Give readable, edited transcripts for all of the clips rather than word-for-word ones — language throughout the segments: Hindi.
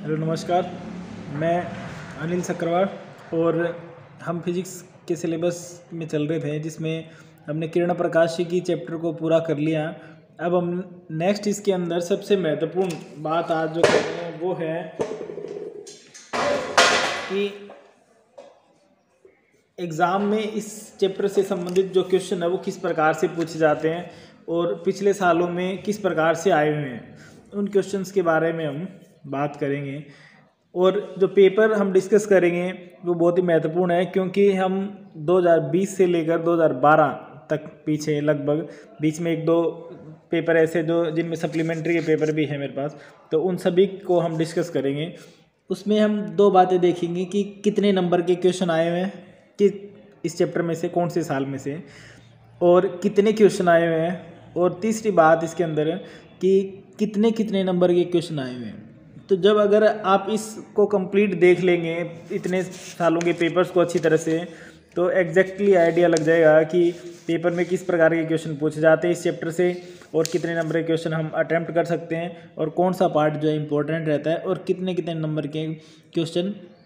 हेलो नमस्कार, मैं अनिल सक्रावाल और हम फिजिक्स के सिलेबस में चल रहे थे जिसमें हमने किरण प्रकाशी की चैप्टर को पूरा कर लिया। अब हम नेक्स्ट इसके अंदर सबसे महत्वपूर्ण बात आज जो कर रहे हैं वो है कि एग्ज़ाम में इस चैप्टर से संबंधित जो क्वेश्चन है वो किस प्रकार से पूछे जाते हैं और पिछले सालों में किस प्रकार से आए हुए हैं, उन क्वेश्चंस के बारे में हम बात करेंगे। और जो पेपर हम डिस्कस करेंगे वो बहुत ही महत्वपूर्ण है क्योंकि हम 2020 से लेकर 2012 तक पीछे लगभग बीच में एक दो पेपर ऐसे जो जिनमें सप्लीमेंट्री के पेपर भी है मेरे पास, तो उन सभी को हम डिस्कस करेंगे। उसमें हम दो बातें देखेंगे कि कितने नंबर के क्वेश्चन आए हुए हैं कि इस चैप्टर में से, कौन से साल में से, और कितने क्वेश्चन आए हुए हैं, और तीसरी बात इसके अंदर कि कितने कितने नंबर के क्वेश्चन आए हुए हैं। तो जब अगर आप इसको कंप्लीट देख लेंगे इतने सालों के पेपर्स को अच्छी तरह से, तो एग्जैक्टली आइडिया लग जाएगा कि पेपर में किस प्रकार के क्वेश्चन पूछे जाते हैं इस चैप्टर से और कितने नंबर के क्वेश्चन हम अटेम्प्ट कर सकते हैं और कौन सा पार्ट जो है इम्पोर्टेंट रहता है और कितने कितने नंबर के क्वेश्चन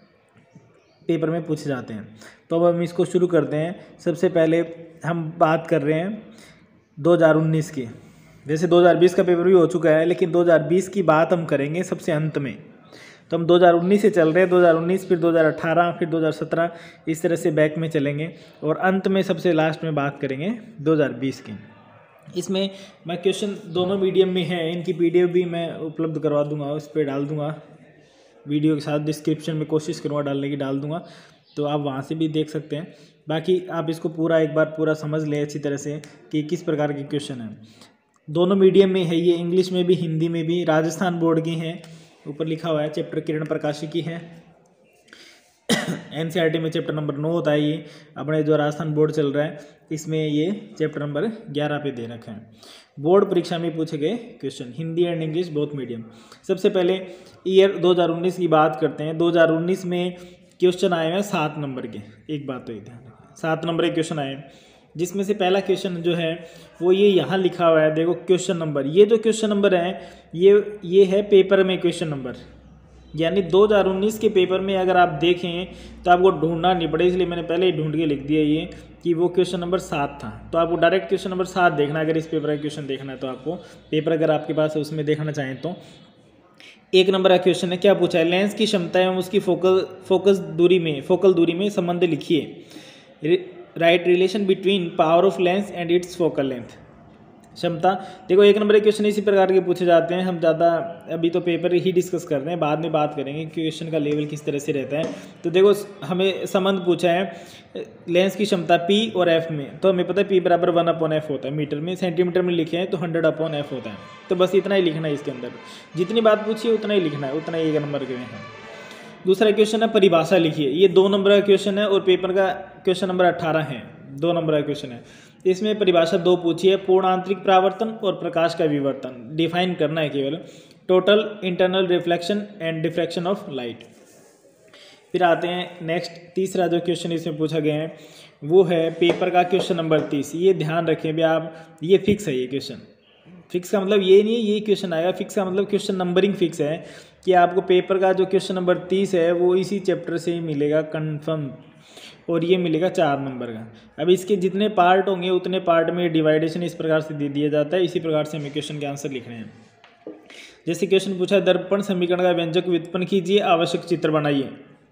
पेपर में पूछे जाते हैं। तो अब हम इसको शुरू करते हैं। सबसे पहले हम बात कर रहे हैं 2019 की। जैसे 2020 का पेपर भी हो चुका है लेकिन 2020 की बात हम करेंगे सबसे अंत में। तो हम 2019 से चल रहे हैं, 2019 फिर 2018 फिर 2017, इस तरह से बैक में चलेंगे और अंत में सबसे लास्ट में बात करेंगे 2020 की। इसमें मैं क्वेश्चन दोनों मीडियम में है, इनकी पीडीएफ भी मैं उपलब्ध करवा दूंगा, उस पर डाल दूंगा वीडियो के साथ, डिस्क्रिप्शन में कोशिश करूँगा डालने की, डाल दूंगा, तो आप वहाँ से भी देख सकते हैं। बाकी आप इसको पूरा एक बार पूरा समझ लें अच्छी तरह से कि किस प्रकार के क्वेश्चन हैं। दोनों मीडियम में है ये, इंग्लिश में भी हिंदी में भी, राजस्थान बोर्ड की हैं, ऊपर लिखा हुआ है चैप्टर किरण प्रकाशी की है। एनसीईआरटी में चैप्टर नंबर 9 होता है ये, अपने जो राजस्थान बोर्ड चल रहा है इसमें ये चैप्टर नंबर 11 पे दे रखा है। बोर्ड परीक्षा में पूछे गए question Hindi and English both medium. सबसे पहले ईयर 2019 की बात करते हैं। 2019 में क्वेश्चन आए हैं 7 नंबर के। एक बात तो ये ध्यान रखें, 7 नंबर के क्वेश्चन आए, जिसमें से पहला क्वेश्चन जो है वो ये यहाँ लिखा हुआ है, देखो क्वेश्चन नंबर। ये जो क्वेश्चन नंबर है ये है पेपर में क्वेश्चन नंबर, यानी 2019 के पेपर में अगर आप देखें तो आपको ढूंढना नहीं पड़े, इसलिए मैंने पहले ही ढूंढ के लिख दिया ये कि वो क्वेश्चन नंबर 7 था। तो आपको डायरेक्ट क्वेश्चन नंबर 7 देखना है अगर इस पेपर का क्वेश्चन देखना है तो। आपको पेपर अगर आपके पास है उसमें देखना चाहें तो 1 नंबर का क्वेश्चन है, क्या पूछा है, लेंस की क्षमता एवं उसकी फोकल दूरी में संबंध लिखिए। Write relation between power of lens and its focal length. क्षमता, देखो 1 नंबर के क्वेश्चन इसी प्रकार के पूछे जाते हैं। हम ज़्यादा अभी तो पेपर ही डिस्कस कर रहे हैं, बाद में बात करेंगे क्वेश्चन का लेवल किस तरह से रहता है। तो देखो हमें संबंध पूछा है लेंस की क्षमता P और F में, तो हमें पता है P बराबर 1/F होता है मीटर में, सेंटीमीटर में लिखे हैं तो 100/F होता है। तो बस इतना ही लिखना है इसके अंदर, जितनी बात पूछी है उतना ही लिखना है, उतना ही 1 नंबर के में है। दूसरा क्वेश्चन है परिभाषा लिखिए। ये 2 नंबर का क्वेश्चन है और पेपर का क्वेश्चन नंबर 18 है, 2 नंबर का क्वेश्चन है। इसमें परिभाषा 2 पूछी है, पूर्ण आंतरिक परावर्तन और प्रकाश का विवर्तन डिफाइन करना है केवल। Total internal reflection and diffraction of light. फिर आते हैं नेक्स्ट, तीसरा जो क्वेश्चन इसमें पूछा गया है वो है पेपर का क्वेश्चन नंबर 30। ये ध्यान रखें भी आप, ये फिक्स है। ये क्वेश्चन फिक्स का मतलब ये नहीं है ये क्वेश्चन आएगा, फिक्स का मतलब क्वेश्चन नंबरिंग फिक्स है कि आपको पेपर का जो क्वेश्चन नंबर 30 है वो इसी चैप्टर से ही मिलेगा कंफर्म, और ये मिलेगा 4 नंबर का। अब इसके जितने पार्ट होंगे उतने पार्ट में डिवाइडेशन इस प्रकार से दे दिया जाता है, इसी प्रकार से हमें क्वेश्चन के आंसर लिखने हैं। जैसे क्वेश्चन पूछा, दर्पण समीकरण का व्यंजक व्युत्पन्न कीजिए, आवश्यक चित्र बनाइए।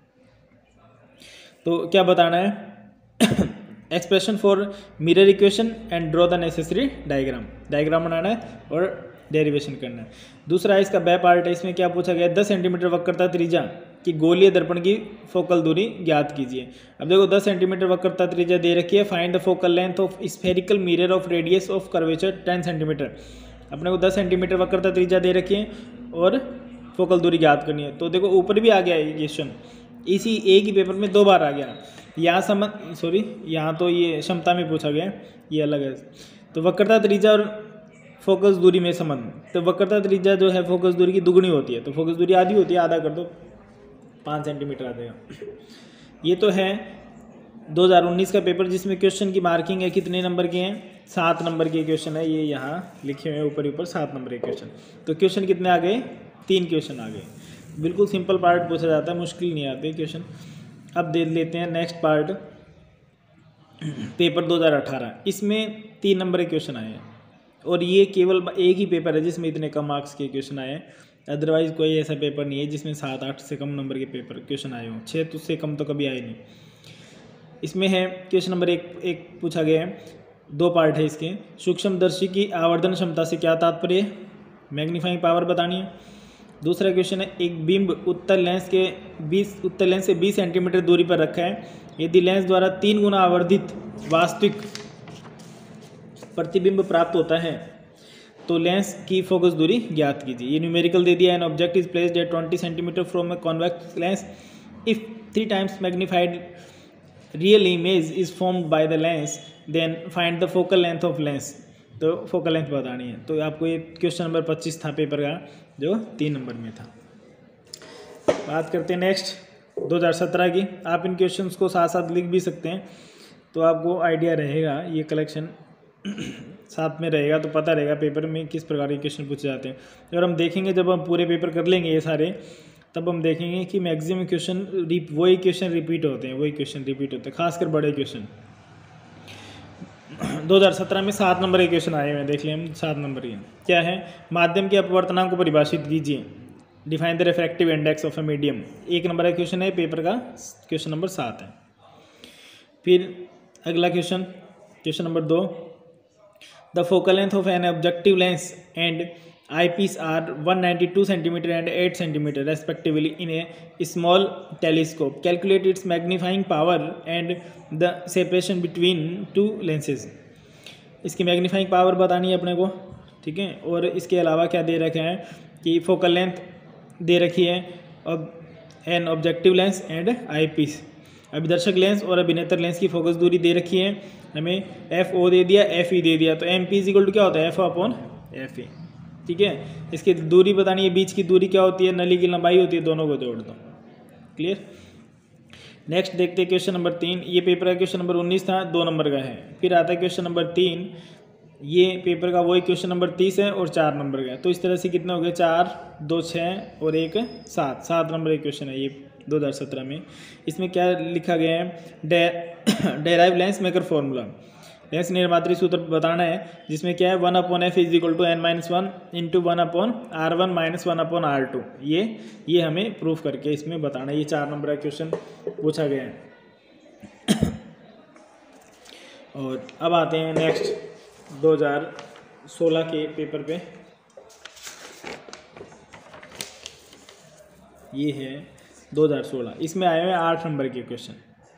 तो क्या बताना है, expression for mirror equation and draw the necessary diagram बनाना है और डेरिवेशन करना है। दूसरा इसका बै पार्ट है, इसमें क्या पूछा गया, 10 सेंटीमीटर वक्रता त्रिज्या कि गोलीय दर्पण की फोकल दूरी ज्ञात कीजिए। अब देखो 10 सेंटीमीटर वक्रता त्रिज्या दे रखी है, find the focal length of spherical mirror of radius of curvature 10 centimetre. अपने को 10 सेंटीमीटर वक्रता त्रिज्या दे रखी है और फोकल दूरी ज्ञात करनी है। तो देखो ऊपर भी आ गया ये क्वेश्चन, इसी एक ही पेपर में 2 बार आ गया। यहाँ तो ये क्षमता में पूछा गया, ये अलग है। तो वक्रता त्रिज्या और फोकस दूरी में संबंध, तो वक्रता त्रिज्या जो है फोकस दूरी की दुगनी होती है, तो फोकस दूरी आधी होती है, आधा कर दो 5 सेंटीमीटर आ जाएगा। ये तो है 2019 का पेपर जिसमें क्वेश्चन की मार्किंग है, कितने नंबर के हैं, 7 नंबर के क्वेश्चन है। ये यहाँ लिखे हुए हैं ऊपर 7 नंबर के क्वेश्चन। तो क्वेश्चन कितने आ गए, 3 क्वेश्चन आ गए। बिल्कुल सिंपल पार्ट पूछा जाता है, मुश्किल नहीं आते क्वेश्चन। अब देख लेते हैं नेक्स्ट पार्ट, पेपर 2018। इसमें 3 नंबर के क्वेश्चन आए हैं और ये केवल एक ही पेपर है जिसमें इतने कम मार्क्स के क्वेश्चन आए हैं। अदरवाइज कोई ऐसा पेपर नहीं है जिसमें 7-8 से कम नंबर के पेपर क्वेश्चन आए हों। 6 तो उससे कम तो कभी आए नहीं। इसमें है क्वेश्चन नंबर एक पूछा गया है, 2 पार्ट है इसके। सूक्ष्मदर्शी की आवर्धन क्षमता से क्या तात्पर्य है, मैग्नीफाइंग पावर बतानी है। दूसरा क्वेश्चन है, एक बिंब उत्तल लेंस से 20 सेंटीमीटर दूरी पर रखा है, यदि लेंस द्वारा 3 गुना आवर्धित वास्तविक प्रतिबिंब प्राप्त होता है तो लेंस की फोकस दूरी ज्ञात कीजिए। ये न्यूमेरिकल दे दिया। An object is placed at 20 centimetre from a convex lens if 3 times magnified real image is formed by the lens then find the focal length of lens. तो फोकल लेंथ बतानी है। तो आपको ये क्वेश्चन नंबर 25 था पेपर का, जो 3 नंबर में था। बात करते हैं नेक्स्ट 2017 की। आप इन क्वेश्चंस को साथ साथ लिख भी सकते हैं तो आपको आइडिया रहेगा, ये कलेक्शन साथ में रहेगा तो पता रहेगा पेपर में किस प्रकार के क्वेश्चन पूछे जाते हैं। और हम देखेंगे जब हम पूरे पेपर कर लेंगे ये सारे, तब हम देखेंगे कि मैक्सिमम क्वेश्चन वही क्वेश्चन रिपीट होते हैं, खासकर बड़े क्वेश्चन। 2017 में 7 नंबर के क्वेश्चन आए हुए, देख लें हम 7 नंबर के क्या है। माध्यम के अपवर्तनांक को परिभाषित कीजिए, define the refractive index of a medium. 1 number का क्वेश्चन है, पेपर का क्वेश्चन नंबर 7 है। फिर अगला question number 2, the focal length of an objective lens and eyepiece are 192 centimetre and 8 centimetre respectively in a small telescope, calculate its magnifying power and the separation between 2 lenses. इसकी मैग्नीफाइंग पावर बतानी है अपने को, ठीक है। और इसके अलावा क्या दे रखे हैं कि फोकल लेंथ दे रखी है, अब an objective lens and eyepiece, अभिदर्शक लेंस और अभिनेत्र लेंस की फोकस दूरी दे रखी है हमें, एफ ओ दे दिया, एफ ई दे दिया। तो एम पी इक्वल टू क्या होता है, एफ अपॉन एफ ई, ठीक है। इसकी दूरी बतानी है, बीच की दूरी क्या होती है, नली की लंबाई होती है, दोनों को जोड़ दो। क्लियर। नेक्स्ट देखते हैं क्वेश्चन नंबर 3। ये पेपर का क्वेश्चन नंबर 19 था, 2 नंबर का है। फिर आता है क्वेश्चन नंबर 3, ये पेपर का वही क्वेश्चन नंबर 30 है और 4 नंबर का है। तो इस तरह से कितने हो गए, 4, 2, 6 और 1 7 नंबर का क्वेश्चन है ये 2017 में। इसमें क्या लिखा गया है, derive lens maker formula, lens निर्मात्री सूत्र बताना है, जिसमें क्या है 1/f is equal to n-1 into 1/r1 minus 1/r2। ये हमें प्रूफ करके इसमें बताना है। ये 4 नंबर का क्वेश्चन पूछा गया है। और अब आते हैं नेक्स्ट 2016 के पेपर पे। ये है 2016, इसमें आए हुए 8 नंबर के क्वेश्चन,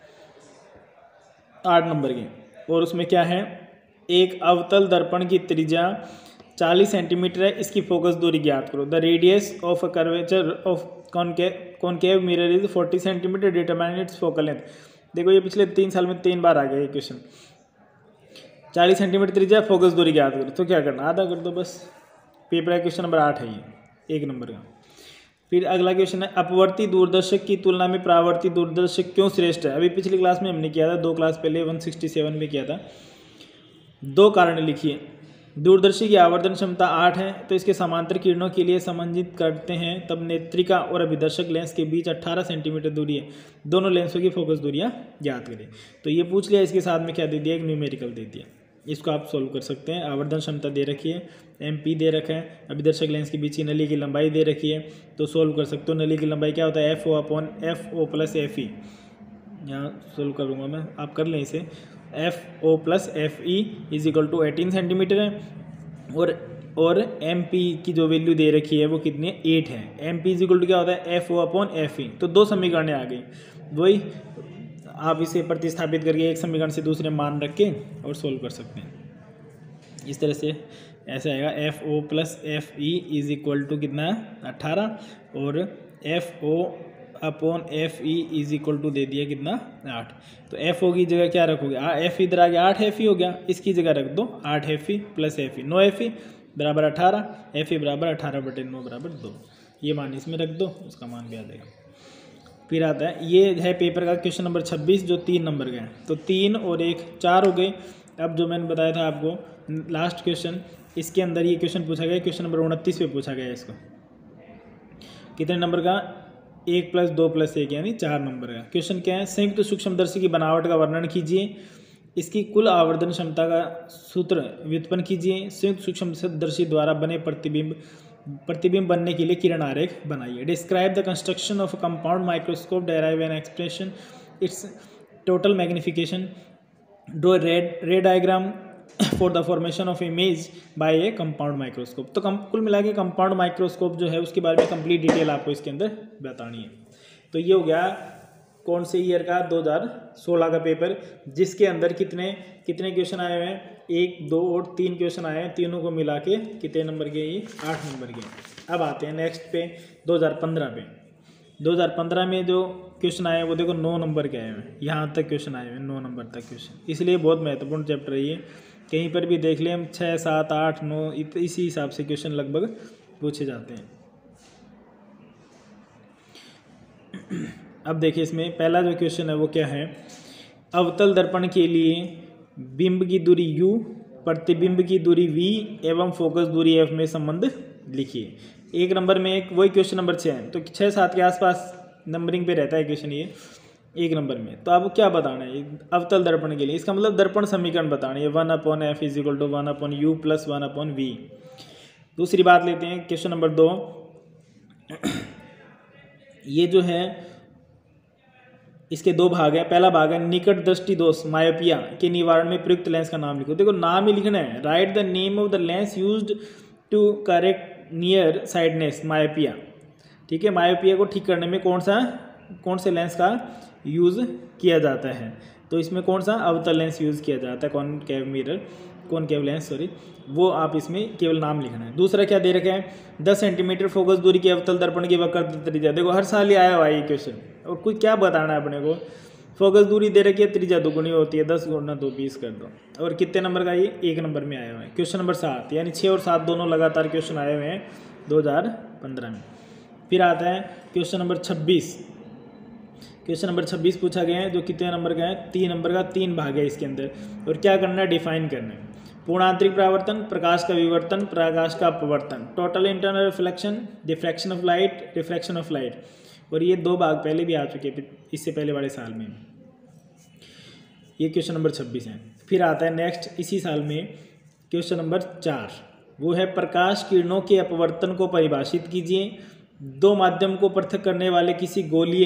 8 नंबर के। और उसमें क्या है, एक अवतल दर्पण की त्रिज्या 40 सेंटीमीटर है, इसकी फोकस दूरी ज्ञात करो। The radius of a curvature of concave mirror is 40 centimetre, determine its focal length. देखो ये पिछले 3 साल में 3 बार आ गया ये क्वेश्चन। 40 सेंटीमीटर त्रिज्या, फोकस दूरी ज्ञात करो, तो क्या करना, आधा कर दो बस। पेपर का क्वेश्चन नंबर 8 है ये, 1 नंबर का। फिर अगला क्वेश्चन है, अपवर्ती दूरदर्शक की तुलना में परावर्ती दूरदर्शक क्यों श्रेष्ठ है। अभी पिछली क्लास में हमने किया था, 2 क्लास पहले 167 में किया था। 2 कारण लिखिए। दूरदर्शी की आवर्धन क्षमता 8 है, तो इसके समांतर किरणों के लिए समंजित करते हैं, तब नेत्रिका और अभिदर्शक लेंस के बीच 18 सेंटीमीटर दूरी है, दोनों लेंसों की फोकस दूरियां ज्ञात करें। तो ये पूछ लिया, इसके साथ में क्या दे दिया, एक न्यूमेरिकल दे दिया। इसको आप सोल्व कर सकते हैं। आवर्धन क्षमता दे रखी है, MP दे रखा है, अभिदर्शक लेंस के बीच की नली की लंबाई दे रखी है, तो सोल्व कर सकते हो। नली की लंबाई क्या होता है, FO upon FO plus FE। यहाँ सोल्व करूँगा मैं, आप कर लें इसे। FO plus FE is equal to 18 centimetre है, और MP की जो वैल्यू दे रखी है वो कितनी है, 8 है। MP इज इक्वल टू क्या होता है, FO अपॉन FE। तो 2 समीकरणें आ गई, वही आप इसे प्रतिस्थापित करके एक समीकरण से दूसरे मान रख के और सोल्व कर सकते हैं। इस तरह से ऐसे आएगा, FO plus FE is equal to कितना, 18, और FO upon FE is equal to दे दिया कितना, 8। तो FO की जगह क्या रखोगे, F इधर आ गया, 8 FE हो गया, इसकी जगह रख दो 8 FE प्लस FE, 9 FE बराबर 18, FE बराबर 18/9 बराबर 2। ये मान इसमें रख दो, उसका मान भी आ जाएगा। फिर आता है, ये है पेपर का क्वेश्चन नंबर 26, जो 3 नंबर का है। तो 3 और 1 4 हो गए। अब जो मैंने बताया था आपको लास्ट क्वेश्चन, इसके अंदर ये क्वेश्चन पूछा गया, क्वेश्चन नंबर 29 पे पूछा गया इसको। कितने नंबर का, 1 + 2 + 1 यानी 4 नंबर का। क्वेश्चन क्या है, संयुक्त सूक्ष्मदर्शी की बनावट का वर्णन कीजिए, इसकी कुल आवर्धन क्षमता का सूत्र व्युत्पन्न कीजिए, संयुक्त सूक्ष्मदर्शी द्वारा बने प्रतिबिंब बनने के लिए किरण आरेख बनाइए। Describe the construction of a compound microscope, derive an expression its total magnification, draw ray diagram for the formation of image by a compound microscope. तो कुल मिला के कंपाउंड माइक्रोस्कोप जो है उसके बारे में कंप्लीट डिटेल आपको इसके अंदर बतानी है। तो ये हो गया कौन से ईयर का, 2016 का पेपर, जिसके अंदर कितने क्वेश्चन आए हुए हैं, 1, 2 और 3 क्वेश्चन आए हैं। तीनों को मिला के कितने नंबर के, ये 8 नंबर के। अब आते हैं नेक्स्ट पे 2015 पे। 2015 में जो क्वेश्चन आए हैं वो देखो 9 नंबर के आए हुए हैं, यहाँ तक क्वेश्चन आए हुए हैं, 9 नंबर तक क्वेश्चन, इसलिए बहुत महत्वपूर्ण चैप्टर है ये। कहीं पर भी देख लें हम 6, 7, 8, 9 इसी हिसाब से क्वेश्चन लगभग पूछे जाते हैं। अब देखिए इसमें पहला जो क्वेश्चन है वो क्या है, अवतल दर्पण के लिए बिंब की दूरी u, प्रतिबिंब की दूरी v एवं फोकस दूरी f में संबंध लिखिए। एक नंबर में एक वही क्वेश्चन नंबर 6 है, तो 6, 7 के आसपास नंबरिंग पे रहता है क्वेश्चन ये एक नंबर में। तो आपको क्या बताना है अवतल दर्पण के लिए, इसका मतलब दर्पण समीकरण बताना है, 1/f = 1/u + 1/v। दूसरी बात लेते हैं क्वेश्चन नंबर 2, ये जो है इसके 2 भाग है। पहला भाग है निकट दृष्टि दोष मायोपिया के निवारण में प्रयुक्त लेंस का नाम लिखो। देखो नाम ही लिखना है, write the name of the lens used to correct near sightedness myopia. ठीक है, मायोपिया को ठीक करने में कौन से लेंस का यूज़ किया जाता है, तो इसमें कौन सा अवतल लेंस यूज़ किया जाता है, कॉनकेव लेंस सॉरी, वो आप इसमें केवल नाम लिखना है। दूसरा क्या दे रखा है, 10 सेंटीमीटर फोकस दूरी के अवतल दर्पण की वक्रता त्रिज्या। देखो हर साल ही आया हुआ है ये क्वेश्चन, और कोई क्या बताना है अपने को, फोकस दूरी दे रखी है, त्रिज्या दुगुनी होती है, 10 × 2 20 कर दो। और कितने नंबर का, ये 1 नंबर में आया हुआ है। क्वेश्चन नंबर 7 यानी 6 और 7 दोनों लगातार क्वेश्चन आए हुए हैं 2015 में। फिर आता है क्वेश्चन नंबर 26। क्वेश्चन नंबर 26 पूछा गया है, जो कितने नंबर का है, 3 नंबर का, 3 भाग है इसके अंदर। और क्या करना है, डिफाइन करना है। पूर्णांतरिक परावर्तन, प्रकाश का विवर्तन, प्रकाश का अपवर्तन, total internal reflection, diffraction of light, refraction of light. और ये 2 भाग पहले भी आ चुके हैं इससे पहले वाले साल में। ये क्वेश्चन नंबर 26 है। फिर आता है नेक्स्ट इसी साल में क्वेश्चन नंबर 4, वो है प्रकाश किरणों के अपवर्तन को परिभाषित कीजिए। 2 माध्यम को पृथक करने वाले किसी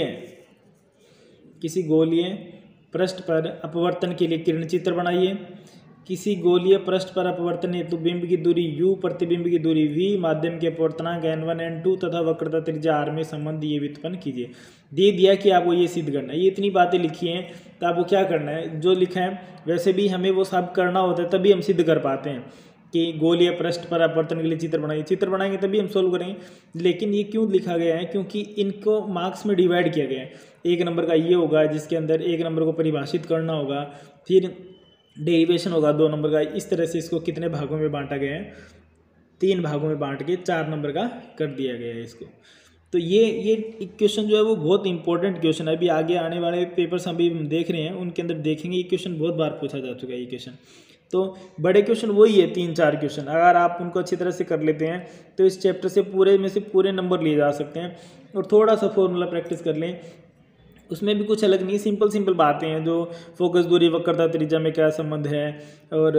गोलीय पृष्ठ पर अपवर्तन के लिए किरण चित्र बनाइए। किसी गोलीय पृष्ठ पर अपवर्तन हेतु बिंब की दूरी u, प्रतिबिंब की दूरी v, माध्यम के अपवर्तनांक n1 n2 तथा वक्रता त्रिज्या r में संबंध ये व्युत्पन्न कीजिए। दे दिया कि आपको ये सिद्ध करना है, ये इतनी बातें लिखी हैं, तो आपको क्या करना है, जो लिखा है वैसे भी हमें वो सब करना होता है, तभी हम सिद्ध कर पाते हैं कि गोलीय पृष्ठ पर अपवर्तन के लिए चित्र बनाएंगे तभी हम सोल्व करेंगे। लेकिन ये क्यों लिखा गया है, क्योंकि इनको मार्क्स में डिवाइड किया गया है। 1 नंबर का ये होगा जिसके अंदर 1 नंबर को परिभाषित करना होगा, फिर डेरिवेशन होगा 2 नंबर का। इस तरह से इसको कितने भागों में बांटा गया है, 3 भागों में बांट के 4 नंबर का कर दिया गया है इसको। तो ये क्वेश्चन जो है वो बहुत इंपॉर्टेंट क्वेश्चन है। अभी आगे आने वाले पेपर्स अभी हम देख रहे हैं, उनके अंदर देखेंगे ये क्वेश्चन बहुत बार पूछा जा चुका है ये क्वेश्चन। तो बड़े क्वेश्चन वही है 3-4 क्वेश्चन, अगर आप उनको अच्छी तरह से कर लेते हैं तो इस चैप्टर से पूरे नंबर लिए जा सकते हैं। और थोड़ा सा फॉर्मूला प्रैक्टिस कर लें, उसमें भी कुछ अलग नहीं, सिंपल बातें हैं, जो फोकस दूरी, वक्रता त्रिज्या में क्या संबंध है, और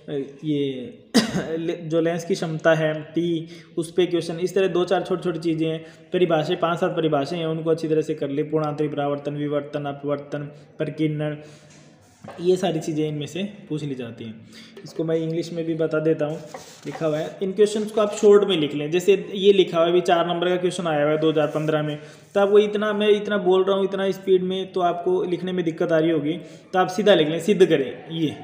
ये जो लेंस की क्षमता है T, उस पर क्वेश्चन, इस तरह 2-4 छोटी चीज़ें हैं। परिभाषाएं 5-7 परिभाषाएं हैं, उनको अच्छी तरह से कर ले। पूर्णांतरिक परावर्तन, विवर्तन, अपवर्तन, प्रकीर्णन, ये सारी चीज़ें इनमें से पूछ ली जाती हैं। इसको मैं इंग्लिश में भी बता देता हूँ, लिखा हुआ है। इन क्वेश्चंस को आप शॉर्ट में लिख लें, जैसे ये लिखा हुआ है, अभी 4 नंबर का क्वेश्चन आया हुआ है 2015 में, तो आपको मैं इतना बोल रहा हूँ, इतना स्पीड में, तो आपको लिखने में दिक्कत आ रही होगी, तो आप सीधा लिख लें, सिद्ध करें। ये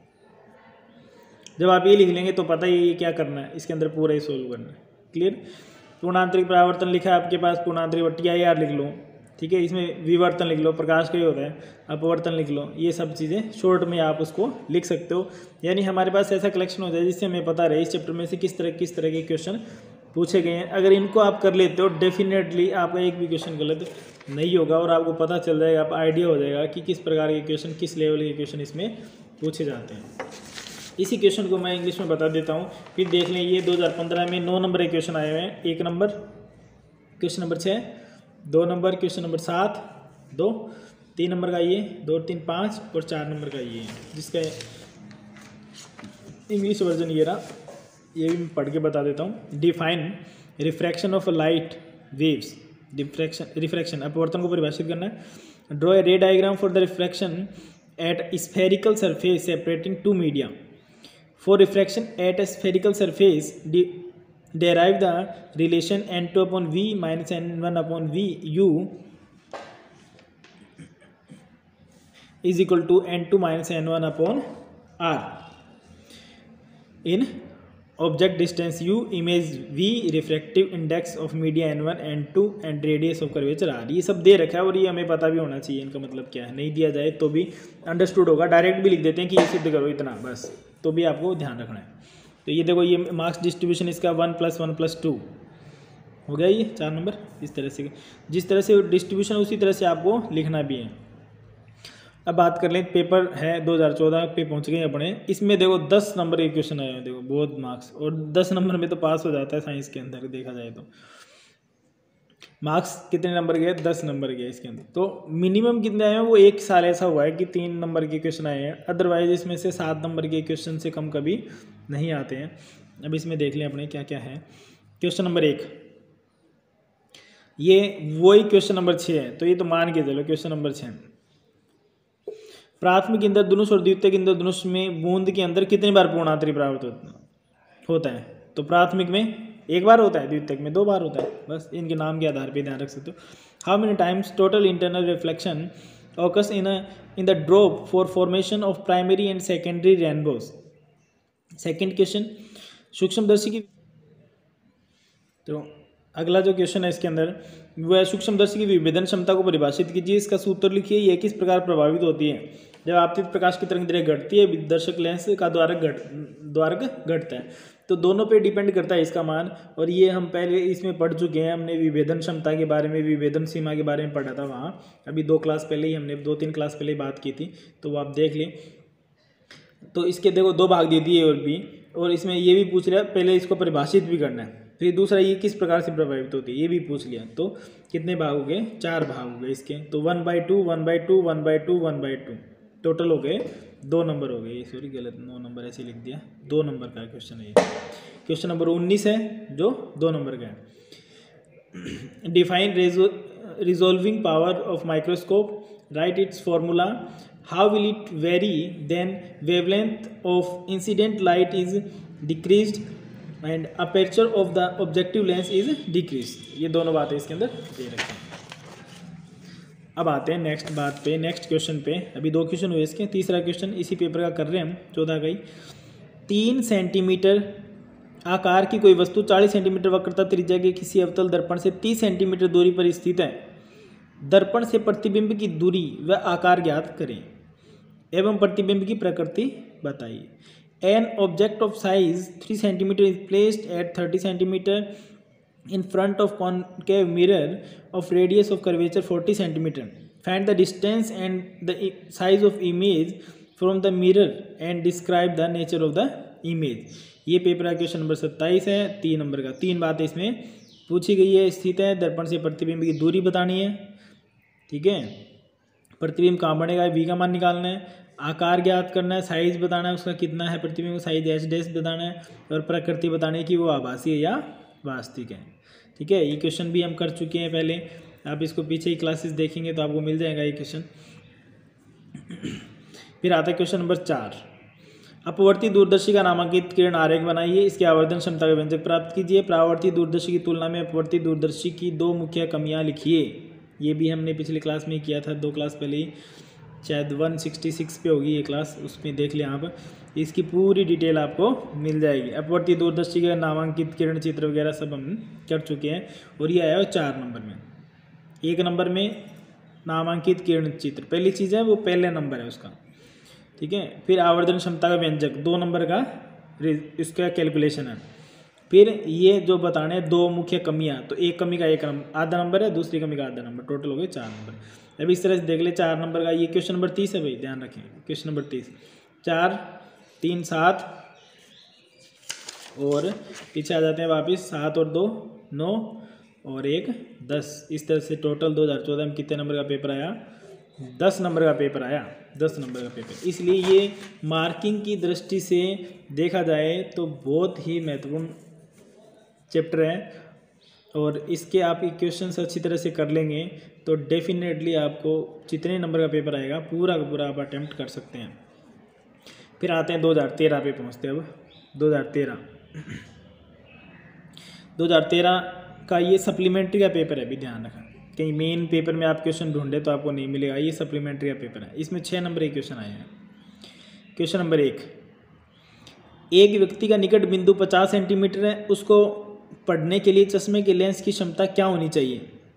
जब आप ये लिख लेंगे तो पता ही ये क्या करना है, इसके अंदर पूरा ही सोल्व करना है। क्लियर। पूर्णांतरिक परावर्तन लिखा है आपके पास, पूर्णांतरिक TIR लिख लो, ठीक है। इसमें विवर्तन लिख लो, प्रकाश का ही होता है, अपवर्तन लिख लो। ये सब चीज़ें शॉर्ट में आप उसको लिख सकते हो, यानी हमारे पास ऐसा कलेक्शन हो जाए जिससे हमें पता रहे इस चैप्टर में से किस तरह के क्वेश्चन पूछे गए हैं। अगर इनको आप कर लेते हो, डेफिनेटली आपका एक भी क्वेश्चन गलत नहीं होगा, और आपको पता चल जाएगा, आप आइडिया हो जाएगा कि किस प्रकार के क्वेश्चन, किस लेवल के क्वेश्चन इसमें पूछे जाते हैं। इसी क्वेश्चन को मैं इंग्लिश में बता देता हूँ, फिर देख लें। ये 2015 में 9 नंबर के क्वेश्चन आए हुए हैं, 1 number, question number 6 2 number, question number 7 2, 3 number का ये 2 3 5 और 4 नंबर का ये, जिसका इंग्लिश वर्जन ये रहा, ये भी मैं पढ़ के बता देता हूँ। Define refraction of light waves. Refraction अपवर्तन को परिभाषित करना है। Draw a ray diagram for the refraction at spherical surface separating two media. For refraction at a spherical surface derive the relation n2 upon v minus n1 upon v u is equal to n2 minus n1 upon r in object distance u, image v, refractive index of media n1 n2 and radius of curvature r। ये सब दे रखा है और ये हमें पता भी होना चाहिए इनका मतलब क्या है। नहीं दिया जाए तो भी अंडरस्टूड होगा, डायरेक्ट भी लिख देते हैं कि ये सिद्ध करो इतना बस, तो भी आपको ध्यान रखना है। तो ये देखो, ये मार्क्स डिस्ट्रीब्यूशन इसका 1 + 1 + 2 हो गया, ये 4 नंबर। इस तरह से जिस तरह से डिस्ट्रीब्यूशन उसी तरह से आपको लिखना भी है। अब बात कर लें, पेपर है 2014 पे पहुंच गए अपने। इसमें देखो 10 नंबर के क्वेश्चन आए हैं, देखो बहुत मार्क्स, और 10 नंबर में तो पास हो जाता है साइंस के अंदर देखा जाए तो। मार्क्स कितने नंबर के? 10 नंबर के इसके अंदर। तो मिनिमम कितने आए हैं, वो एक साल ऐसा हुआ है कि 3 नंबर के क्वेश्चन आए हैं, अदरवाइज इसमें से 7 नंबर के क्वेश्चन से कम कभी नहीं आते हैं। अब इसमें देख लें अपने क्या क्या है। क्वेश्चन नंबर 1, ये वही क्वेश्चन नंबर 6 है, तो ये तो मान के चलो क्वेश्चन नंबर 6। प्राथमिक इंद्रधनुष और द्वितीयक इंद्रधनुष में बूंद के अंदर कितनी बार पूर्णांतरी प्राप्त होता है? तो प्राथमिक में 1 बार होता है, द्वितीयक में 2 बार होता है। बस इनके नाम के आधार पे ध्यान रख सकते हो। How many times total internal reflection occurs in the drop for formation of primary and secondary rainbows. Second question, सूक्ष्मदर्शी की, तो अगला जो क्वेश्चन है इसके अंदर वो है सूक्ष्मदर्शी की विभेदन क्षमता को परिभाषित कीजिए, इसका सूत्र लिखिए। यह किस प्रकार प्रभावित होती है? जब आपतित प्रकाश की तरंग दैर्घ्य घटती है, विदर्शक लेंस का द्वारक घटता है, तो दोनों पे डिपेंड करता है इसका मान। और ये हम पहले इसमें पढ़ चुके हैं, हमने विभेदन क्षमता के बारे में, विभेदन सीमा के बारे में पढ़ा था वहाँ, अभी 2 क्लास पहले ही हमने 2-3 क्लास पहले ही बात की थी, तो वो आप देख लें। तो इसके देखो 2 भाग दे दिए और भी, और इसमें ये भी पूछ लिया, पहले इसको परिभाषित भी करना है, फिर दूसरा ये किस प्रकार से प्रभावित होती है ये भी पूछ लिया। तो कितने भाग हो गए? 4 भाग हो गए इसके। तो 1/2 1/2 1/2 1/2 टोटल हो गए 2 नंबर हो गए। सॉरी गलत, 9 नंबर ऐसे लिख दिया, 2 नंबर का क्वेश्चन है ये। क्वेश्चन नंबर 19 है जो 2 नंबर का है। Define resolving power of microscope, write its formula, how will it vary then wavelength of incident light is decreased and aperture of the objective lens is decreased. ये दोनों बातें इसके अंदर दे रखी हैं। अब आते हैं नेक्स्ट बात पे, नेक्स्ट क्वेश्चन पे। अभी 2 क्वेश्चन हुए इसके, तीसरा क्वेश्चन इसी पेपर का कर रहे हैं हम, 14 का ही। 3 सेंटीमीटर आकार की कोई वस्तु 40 सेंटीमीटर वक्रता त्रिज्या के किसी अवतल दर्पण से 30 सेंटीमीटर दूरी पर स्थित है। दर्पण से प्रतिबिंब की दूरी व आकार ज्ञात करें एवं प्रतिबिंब की प्रकृति बताइए। An object of size 3 cm is placed at 30 cm in front of concave mirror of radius of curvature 40 cm. Find the distance and the size of image from the mirror and describe the nature of the image। ये पेपर का क्वेश्चन नंबर 27 है, 3 नंबर का। 3 बातें इसमें पूछी गई है। स्थित है, दर्पण से प्रतिबिंब की दूरी बतानी है, ठीक है, प्रतिबिंब कहाँ बनेगा v का मान निकालना है, आकार ज्ञात करना है, साइज बताना है उसका कितना है प्रतिबिंब, साइज h' बताना है, और प्रकृति बतानी है कि वो आभासी है या वास्तविक है। ठीक है, ये क्वेश्चन भी हम कर चुके हैं पहले, आप इसको पीछे ही क्लासेस देखेंगे तो आपको मिल जाएगा ये क्वेश्चन। फिर आता है क्वेश्चन नंबर 4, अपवर्ती दूरदर्शी का नामांकित किरण आरेख बनाइए, इसके आवर्धन क्षमता का व्यंजक प्राप्त कीजिए। परावर्ती दूरदर्शी की तुलना में अपवर्ती दूरदर्शी की 2 मुख्य कमियां लिखिए। ये भी हमने पिछली क्लास में किया था, 2 क्लास पहले ही, शायद 166 पे होगी ये क्लास, उसमें देख लें आप, इसकी पूरी डिटेल आपको मिल जाएगी। अपवर्ती दूरदर्शी का नामांकित किरण चित्र वगैरह सब हम कर चुके हैं, और ये आया है 4 नंबर में। 1 नंबर में नामांकित किरण चित्र पहली चीज़ है, वो पहले नंबर है उसका, ठीक है। फिर आवर्धन क्षमता का व्यंजक 2 नंबर का इसका कैलकुलेशन है। फिर ये जो बताने हैं 2 मुख्य कमियां, तो एक कमी का 1 आधा नंबर है, दूसरी कमी का आधा नंबर, टोटल हो गए 4 नंबर। अब इस तरह से देख ले 4 नंबर का, ये क्वेश्चन नंबर 30 है भाई, ध्यान रखें, क्वेश्चन नंबर 30, 4 3 7, और पीछे आ जाते हैं वापस, 7 और 2 9, और एक 10। इस तरह से टोटल 2014 में कितने नंबर का पेपर आया? 10 नंबर का पेपर आया, 10 नंबर का पेपर। इसलिए ये मार्किंग की दृष्टि से देखा जाए तो बहुत ही महत्वपूर्ण चैप्टर है, और इसके आप क्वेश्चंस अच्छी तरह से कर लेंगे तो डेफिनेटली आपको जितने नंबर का पेपर आएगा पूरा का पूरा आप अटेम्प्ट कर सकते हैं। फिर आते हैं 2013 पे पहुंचते हैं। अब 2013 का ये सप्लीमेंट्री का पेपर है, भी ध्यान रखें, कहीं मेन पेपर में आप क्वेश्चन ढूंढे तो आपको नहीं मिलेगा। ये सप्लीमेंट्री का पेपर है, इसमें 6 नंबर के क्वेश्चन आए हैं। क्वेश्चन नंबर 1, एक व्यक्ति का निकट बिंदु 50 सेंटीमीटर है, उसको पढ़ने के लिए चश्मे के लेंस की क्षमता क्या होनी चाहिए?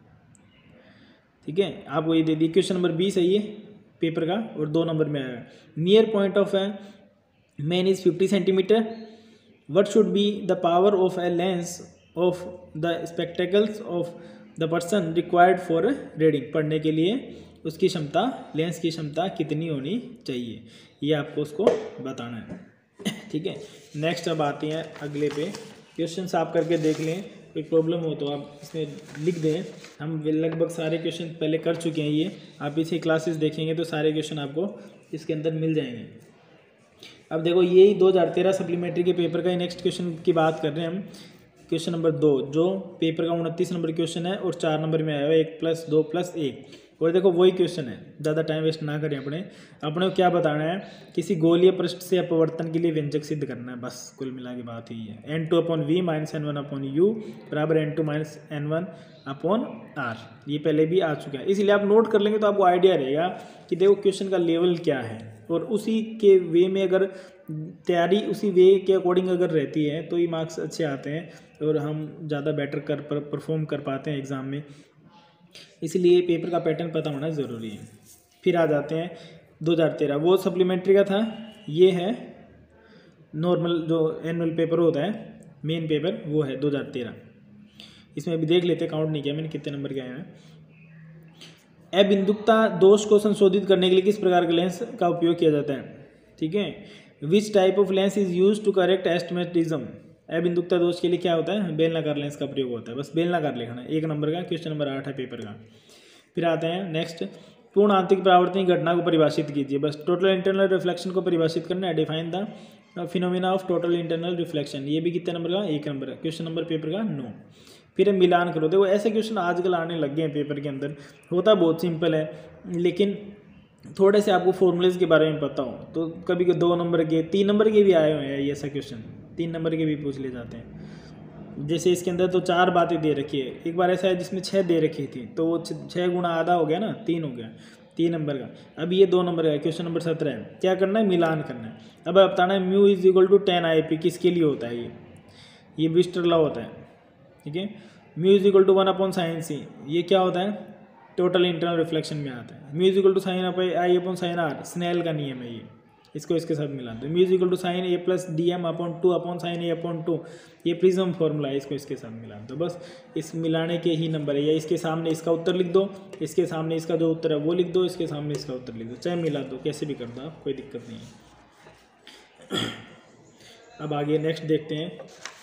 ठीक है, आपको ये दे दी। क्वेश्चन नंबर 20 है ये पेपर का, और 2 नंबर में आएगा। Near point of a man is 50 centimetre, what should be the power of a lens of the spectacles of the person required for reading? पढ़ने के लिए उसकी क्षमता, लेंस की क्षमता कितनी होनी चाहिए, ये आपको उसको बताना है। ठीक है, नेक्स्ट अब आते हैं अगले पे। क्वेश्चंस आप करके देख लें, कोई प्रॉब्लम हो तो आप इसमें लिख दें। हम लगभग सारे क्वेश्चन पहले कर चुके हैं, ये आप पीछे क्लासेस देखेंगे तो सारे क्वेश्चन आपको इसके अंदर मिल जाएंगे। अब देखो, यही 2013 सप्लीमेंट्री के पेपर का ही नेक्स्ट क्वेश्चन की बात कर रहे हैं हम। क्वेश्चन नंबर 2, जो पेपर का 29 नंबर क्वेश्चन है और 4 नंबर में आया हुआ 1 + 2 + 1। और देखो वही क्वेश्चन है, ज़्यादा टाइम वेस्ट ना करें। अपने को क्या बताना है? किसी गोलीय पृष्ठ से अपवर्तन के लिए व्यंजक सिद्ध करना है, बस कुल मिला के बात ही है। n2/v - n1/u बराबर n2 - n1/r। ये पहले भी आ चुका है, इसलिए आप नोट कर लेंगे तो आपको आइडिया रहेगा कि देखो क्वेश्चन का लेवल क्या है, और उसी के वे में अगर तैयारी उसी वे के अकॉर्डिंग अगर रहती है तो ये मार्क्स अच्छे आते हैं और हम ज़्यादा बेटर परफॉर्म कर पाते हैं एग्ज़ाम में। इसलिए पेपर का पैटर्न पता होना ज़रूरी है। फिर आ जाते हैं 2013, वो सप्लीमेंट्री का था, ये है नॉर्मल जो एनुअल पेपर होता है, मेन पेपर वो है 2013। इसमें अभी देख लेते, काउंट नहीं किया मैंने कितने नंबर के आए हैं। अबिंदुकता दोष को संशोधित करने के लिए किस प्रकार के लेंस का उपयोग किया जाता है? ठीक है, which type of lens is use to correct astigmatism? अबिंदुकता दोष के लिए क्या होता है? बेलनाकार लेंस का प्रयोग होता है, बस बेलनाकार लिखना है। 1 नंबर का, क्वेश्चन नंबर 8 है पेपर का। फिर आते हैं नेक्स्ट, पूर्ण आंतरिक परावर्तनीय घटना को परिभाषित कीजिए। बस टोटल इंटरनल रिफ्लेक्शन को परिभाषित करना है, define the phenomena of total internal reflection. ये भी कितने नंबर का? 1 नंबर का, क्वेश्चन नंबर पेपर का 9। फिर मिलान करो। देखो ऐसे क्वेश्चन आजकल आने लग गए हैं पेपर के अंदर, होता बहुत सिंपल है, लेकिन थोड़े से आपको फॉर्मूलेज के बारे में पता हो तो कभी 2 नंबर के, 3 नंबर के भी आए हुए हैं। ये ऐसा क्वेश्चन 3 नंबर के भी पूछ ले जाते हैं। जैसे इसके अंदर तो 4 बातें दे रखी है, एक बार ऐसा है जिसमें 6 दे रखी थी, तो वो 6 गुणा आधा हो गया ना, 3 हो गया, 3 नंबर का। अब ये 2 नंबर का, क्वेश्चन नंबर 17 है। क्या करना है? मिलान करना है। अब बताना है mu is equal to 10 IP किसके लिए होता है? ये ब्रिस्टर लॉ होता है। ठीक है, mu is equal to 1/sin c, ये क्या होता है? टोटल इंटरनल रिफ्लेक्शन में आता है। Mu is equal to sin I/sin r, Snell का नियम है ये, इसको इसके साथ मिला दो। Mu is equal to sin a + dm/2/sin a/2, ये प्रिज्म फॉर्मूला है, इसको इसके साथ मिला दो। बस इस मिलाने के ही नंबर है, या इसके सामने इसका उत्तर लिख दो, इसके सामने इसका जो उत्तर है वो लिख दो, इसके सामने इसका उत्तर लिख दो, चाहे मिला दो, कैसे भी कर दो आप, कोई दिक्कत नहीं है। अब आगे नेक्स्ट देखते हैं।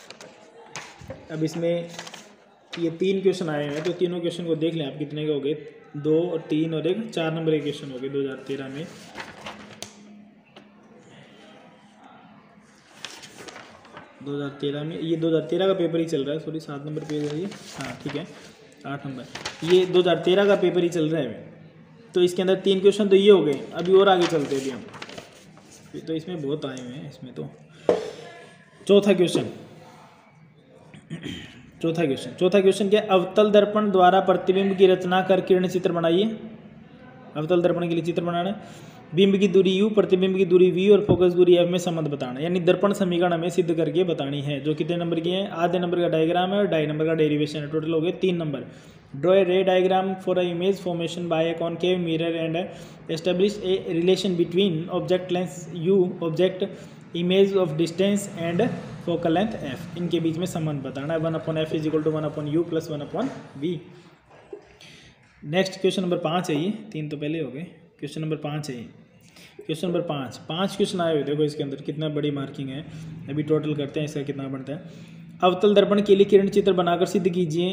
अब इसमें ये 3 क्वेश्चन आए हैं, तो तीनों क्वेश्चन को देख लें आप, कितने के हो गए? 2 और 3 और 1, 4 नंबर के क्वेश्चन हो गए 2013 में। ये 2013 का पेपर ही चल रहा है, सॉरी 7 नंबर पेज है ये, हाँ ठीक है 8 नंबर, ये 2013 का पेपर ही चल रहा है। तो इसके अंदर 3 क्वेश्चन तो ये हो गए, अभी और आगे चलते हैं अभी हम, तो इसमें बहुत आए हुए हैं इसमें। तो चौथा क्वेश्चन क्या? अवतल दर्पण द्वारा प्रतिबिंब की रचना कर किरण चित्र बनाइए। अवतल दर्पण के लिए चित्र बनाना है। बिंब की दूरी u, प्रतिबिंब की दूरी v और फोकस दूरी f में संबंध बताना है, यानी दर्पण समीकरण हमें सिद्ध करके बतानी है, जो कितने नंबर की है? आधे नंबर का डायग्राम है और 2.5 नंबर का डेरिवेशन है, टोटल हो गए 3 number. Draw a ray diagram for a image formation by a concave mirror and establish a relation between object length u, object image of distance and focal length f, इनके बीच में संबंध बताना है। 1/f is equal to 1/u + 1/v। Next question number 5 है ये, 3 तो पहले हो गए, क्वेश्चन नंबर 5 है ये। क्वेश्चन नंबर 5 क्वेश्चन आए हुए, देखो इसके अंदर कितना बड़ी मार्किंग है, अभी टोटल करते हैं इसका कितना बनता है। अवतल दर्पण के लिए किरण चित्र बनाकर सिद्ध कीजिए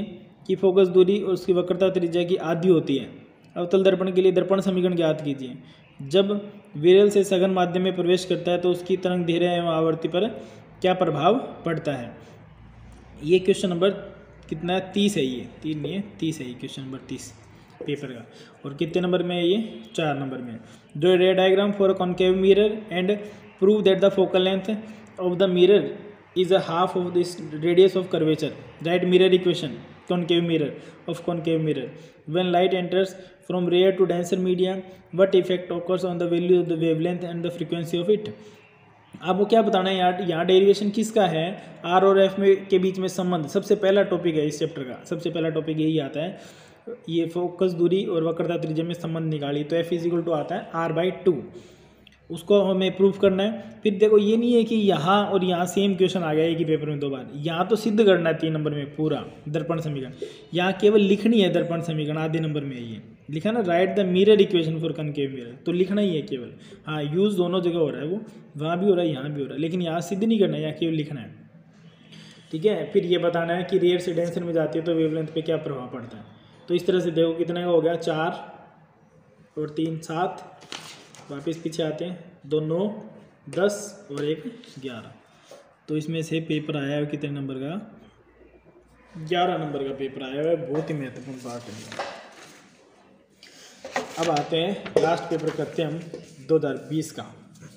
की फोकस दूरी और उसकी वक्रता त्रिज्या की आधी होती है। अवतल दर्पण के लिए दर्पण समीकरण ज्ञात कीजिए। जब विरल से सघन माध्यम में प्रवेश करता है तो उसकी तरंग धैर्य एवं आवृत्ति पर क्या प्रभाव पड़ता है। ये क्वेश्चन नंबर कितना है, 30 है। ये 3 नहीं है, 30 है ये क्वेश्चन नंबर 30 पेपर का। और कितने नंबर में है ये, 4 नंबर में। जो ray diagram for concave mirror and prove that the focal length of the mirror is a half of this radius of curvature. Write mirror equation, concave mirror, of concave mirror. When light enters from rare to denser media, what effect occurs on the value of the wavelength and the frequency of it? आपको क्या बताना है यहाँ डेरिवेशन किसका है, आर और एफ में के बीच में संबंध। सबसे पहला टॉपिक है इस चैप्टर का, सबसे पहला टॉपिक यही आता है, ये फोकस दूरी और वक्रता त्रिज्या में संबंध निकाली। तो एफ इज इक्वल टू आता है r/2, उसको हमें प्रूफ करना है। फिर देखो ये नहीं है कि यहाँ और यहाँ सेम क्वेश्चन आ गया एक ही पेपर में 2 बार, यहाँ तो सिद्ध करना है 3 नंबर में पूरा दर्पण समीकरण, यहाँ केवल लिखनी है दर्पण समीकरण, आधे नंबर में ये लिखा ना, write the mirror equation for concave mirror, तो लिखना ही है केवल। हाँ यूज दोनों जगह हो रहा है, वो वहाँ भी हो रहा है यहाँ भी हो रहा है, लेकिन यहाँ सिद्ध नहीं करना है, यहाँ केवल लिखना है, ठीक है। फिर ये बताना है कि रेयर से डेंसर में जाती है तो वेवलेंथ पे क्या प्रभाव पड़ता है। तो इस तरह से देखो कितने का हो गया, 4 और 3 7, वापस पीछे आते हैं, 2 9 10 और 1 11। तो इसमें से पेपर आया है कितने नंबर का, 11 नंबर का पेपर आया है, बहुत ही महत्वपूर्ण पार्ट है। अब आते हैं लास्ट पेपर करते हैं हम 2020 का,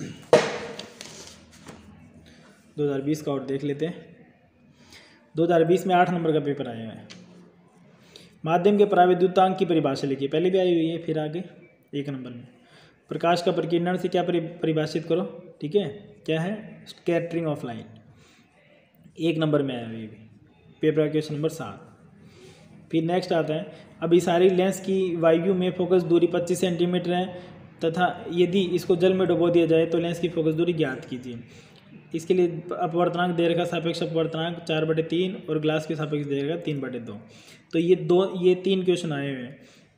2020 का और देख लेते हैं। 2020 में 8 नंबर का पेपर आया है। माध्यम के पराविद्युतांक की परिभाषा लिखिए, पहले भी आई हुई है, फिर आगे 1 नंबर में। प्रकाश का प्रकीर्णन से क्या परिभाषित करो, ठीक है, क्या है, स्कैटरिंग ऑफ लाइट। 1 नंबर में आया हुई पेपर का क्वेश्चन नंबर 7। फिर नेक्स्ट आता है, अभिसारी लेंस की वायु में फोकस दूरी 25 सेंटीमीटर है तथा यदि इसको जल में डुबो दिया जाए तो लेंस की फोकस दूरी ज्ञात कीजिए। इसके लिए अपवर्तनांक दे रखा, सापेक्ष अपवर्तनांक 4/3 और ग्लास के सापेक्ष दे रखा 3/2। तो ये 3 क्वेश्चन आए हुए हैं।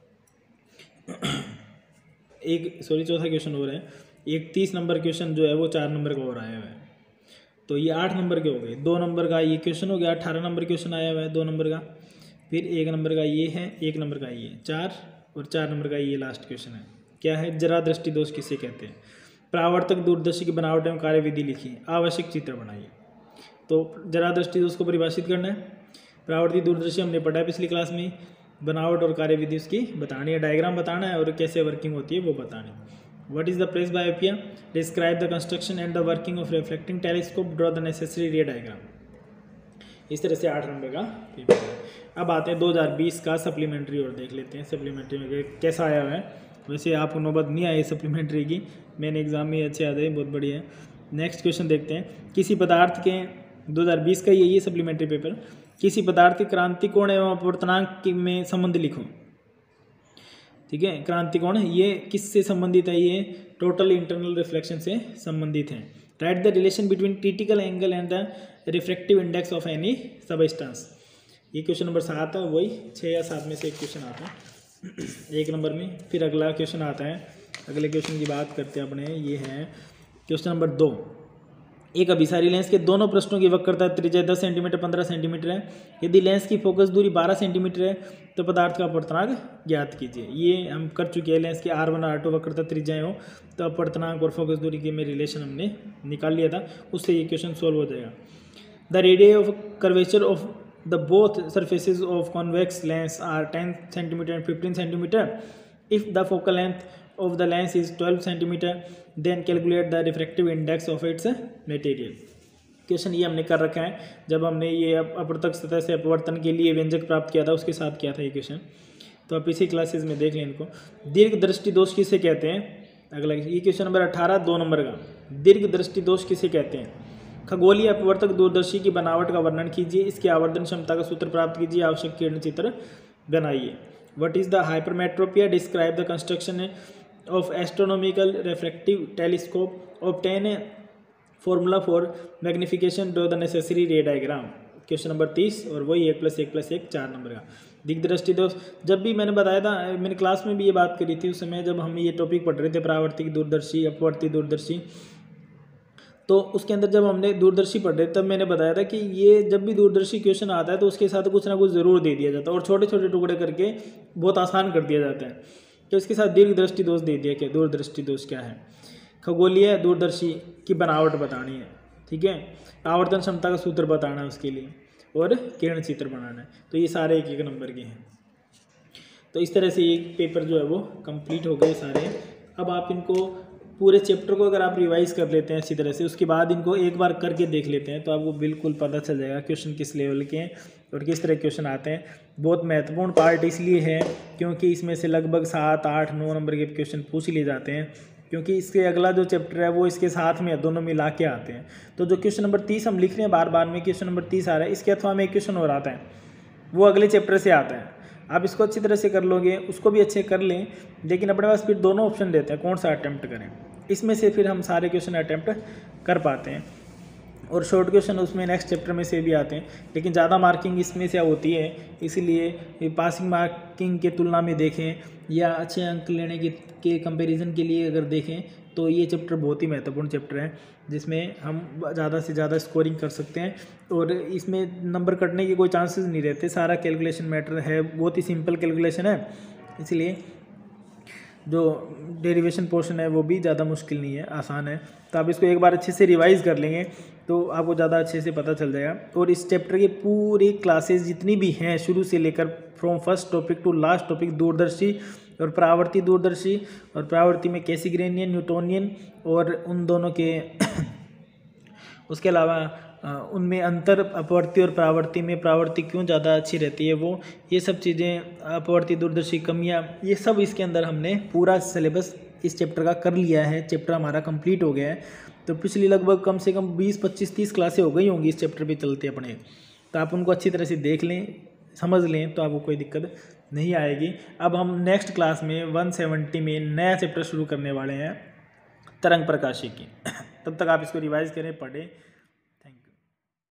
चौथा क्वेश्चन हो रहा है, एक 30 नंबर क्वेश्चन जो है वो 4 नंबर का और आया हुआ है। तो ये 8 नंबर के हो गए। 2 नंबर का ये क्वेश्चन हो गया, 18 नंबर क्वेश्चन आया हुआ है 2 नंबर का। फिर 1 नंबर का ये है, 1 नंबर का ये 4 और 4 नंबर का ये लास्ट क्वेश्चन है। क्या है, जरा दृष्टि दोष किसे कहते हैं। परावर्तक दूरदर्शी की बनावट एवं कार्यविधि लिखिए, आवश्यक चित्र बनाइए। तो जरा दृष्टि दोष को परिभाषित करना है। परावर्ती दूरदर्शी हमने पढ़ा है पिछली क्लास में, बनावट और कार्यविधि उसकी बतानी है, डायग्राम बताना है और कैसे वर्किंग होती है वो बतानी है। What is the presbyopia, describe the construction and the working of reflecting telescope, draw the necessary ray diagram. इस तरह से 8 नंबर का पेपर है। अब आते हैं 2020 का सप्लीमेंट्री और देख लेते हैं सप्लीमेंट्री में कैसा आया हुआ है। वैसे आपको नौबत नहीं आई सप्लीमेंट्री की, मैंने एग्जाम में अच्छे आते हैं, बहुत बढ़िया है। नेक्स्ट क्वेश्चन देखते हैं, किसी पदार्थ के 2020 का ये सप्लीमेंट्री पेपर, किसी पदार्थ के क्रांति कोण एवं अपवर्तनांक में संबंध लिखो, ठीक है। क्रांति कोण ये किससे संबंधित है, ये टोटल इंटरनल रिफ्लेक्शन से संबंधित है। Write the relation between critical angle and the refractive index of any substance. ये क्वेश्चन नंबर 7 है, वही 6 या 7 में से एक क्वेश्चन आता है 1 नंबर में। फिर अगला क्वेश्चन आता है, अगले क्वेश्चन की बात करते हैं अपने, ये है क्वेश्चन नंबर 2। एक अभिसारी लेंस के दोनों पृष्ठों की वक्रता त्रिज्या 10 सेंटीमीटर 15 सेंटीमीटर है। यदि लेंस की फोकस दूरी 12 सेंटीमीटर है तो पदार्थ का अपवर्तनांक ज्ञात कीजिए। ये हम कर चुके हैं, लेंस की R1 और R2 वक्रता त्रिज्याएं हो तो अपवर्तनांक और फोकस दूरी के में रिलेशन हमने निकाल लिया था, उससे ये क्वेश्चन सोल्व हो जाएगा। The radius of curvature of the both surfaces of convex lens are 10 centimetre and 15 centimetre. If the focal length of the lens is 12 centimeter, then calculate the refractive index of its material। Question ये हमने कर रखा है, जब हमने ये अपवर्तक सतह से अपवर्तन के लिए व्यंजक प्राप्त किया था उसके साथ किया था ये क्वेश्चन, तो आप इसी क्लासेस में देख लें इनको। दीर्घ दृष्टि दोष किसे कहते हैं, अगला ये क्वेश्चन नंबर 18 2 नंबर का, दीर्घ दृष्टि दोष किसे कहते हैं। खगोलीय अपवर्तक दूरदर्शी की बनावट का वर्णन कीजिए, इसकी आवर्धन क्षमता का सूत्र प्राप्त कीजिए, आवश्यक किरण चित्र बनाइए। What is the hypermetropia, describe the construction of astronomical refractive telescope, obtain a formula for magnification, draw the necessary ray diagram। Question number 30 और वही 1+1+1 4 नंबर का। दिग्दृष्टि दोष, जब भी मैंने बताया था, मैंने क्लास में भी ये बात करी थी उस समय जब हम ये टॉपिक पढ़ रहे थे, परावर्तिक दूरदर्शी अपवर्ती दूरदर्शी, तो उसके अंदर जब हमने दूरदर्शी पढ़े तब मैंने बताया था कि ये जब भी दूरदर्शी क्वेश्चन आता है तो उसके साथ कुछ ना कुछ ज़रूर दे दिया जाता है और छोटे छोटे टुकड़े करके बहुत आसान कर दिया जाता है। तो इसके साथ दीर्घ दृष्टि दोष दे दिया कि दूरदृष्टि दोष क्या है, खगोलीय दूरदर्शी की बनावट बतानी है, ठीक है, आवर्तन क्षमता का सूत्र बताना है उसके लिए, और किरण चित्र बनाना है। तो ये सारे एक एक नंबर के हैं। तो इस तरह से ये पेपर जो है वो कंप्लीट हो गए सारे। अब आप इनको पूरे चैप्टर को अगर आप रिवाइज कर लेते हैं अच्छी तरह से, उसके बाद इनको एक बार करके देख लेते हैं तो आपको बिल्कुल पता चल जाएगा क्वेश्चन किस लेवल के हैं और किस तरह क्वेश्चन आते हैं। बहुत महत्वपूर्ण पार्ट इसलिए है क्योंकि इसमें से लगभग 7, 8, 9 नंबर के क्वेश्चन पूछ लिए जाते हैं, क्योंकि इसके अगला जो चैप्टर है वो इसके साथ में दोनों मिला के आते हैं। तो जो क्वेश्चन नंबर 30 हम लिख रहे हैं बार बार में, क्वेश्चन नंबर 30 आ रहा है, इसके अथवा में एक क्वेश्चन और आता है, वो अगले चैप्टर से आता है। आप इसको अच्छी तरह से कर लोगे, उसको भी अच्छे कर लें, लेकिन अपने पास फिर दोनों ऑप्शन देते हैं कौन सा अटैम्प्ट करें, इसमें से फिर हम सारे क्वेश्चन अटैम्प्ट कर पाते हैं। और शॉर्ट क्वेश्चन उसमें नेक्स्ट चैप्टर में से भी आते हैं, लेकिन ज़्यादा मार्किंग इसमें से होती है, इसीलिए पासिंग मार्किंग के तुलना में देखें या अच्छे अंक लेने के कंपैरिजन के लिए अगर देखें तो ये चैप्टर बहुत ही महत्वपूर्ण चैप्टर है, जिसमें हम ज़्यादा से ज़्यादा स्कोरिंग कर सकते हैं और इसमें नंबर कटने के कोई चांसेस नहीं रहते। सारा कैलकुलेशन मैटर है, बहुत ही सिंपल कैलकुलेशन है, इसलिए जो डेरिवेशन पोर्शन है वो भी ज़्यादा मुश्किल नहीं है, आसान है। तो आप इसको एक बार अच्छे से रिवाइज़ कर लेंगे तो आपको ज़्यादा अच्छे से पता चल जाएगा। और इस चैप्टर की पूरी क्लासेस जितनी भी हैं शुरू से लेकर from first topic to last topic, दूरदर्शी और परावर्ती दूरदर्शी, और परावर्ती में कैसिग्रेनियन, न्यूटोनियन और उन दोनों के उसके अलावा उनमें अंतर अपवर्ती और परावर्ती में परावर्ती क्यों ज़्यादा अच्छी रहती है, वो ये सब चीज़ें, अपवर्ती दूरदर्शी कमियाँ, ये सब इसके अंदर हमने पूरा सिलेबस इस चैप्टर का कर लिया है। चैप्टर हमारा कंप्लीट हो गया है। तो पिछली लगभग कम से कम 20, 25, 30 क्लासें हो गई होंगी इस चैप्टर पे चलते अपने। तो आप उनको अच्छी तरह से देख लें, समझ लें, तो आपको कोई दिक्कत नहीं आएगी। अब हम नेक्स्ट क्लास में 170 में नया चैप्टर शुरू करने वाले हैं, तरंग प्रकाशी की। तब तक आप इसको रिवाइज़ करें, पढ़ें।